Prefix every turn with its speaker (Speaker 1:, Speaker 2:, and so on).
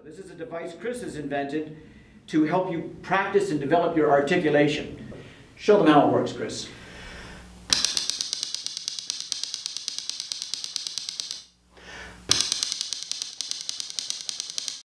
Speaker 1: This is a device Chris has invented to help you practice and develop your articulation. Show them how it works, Chris.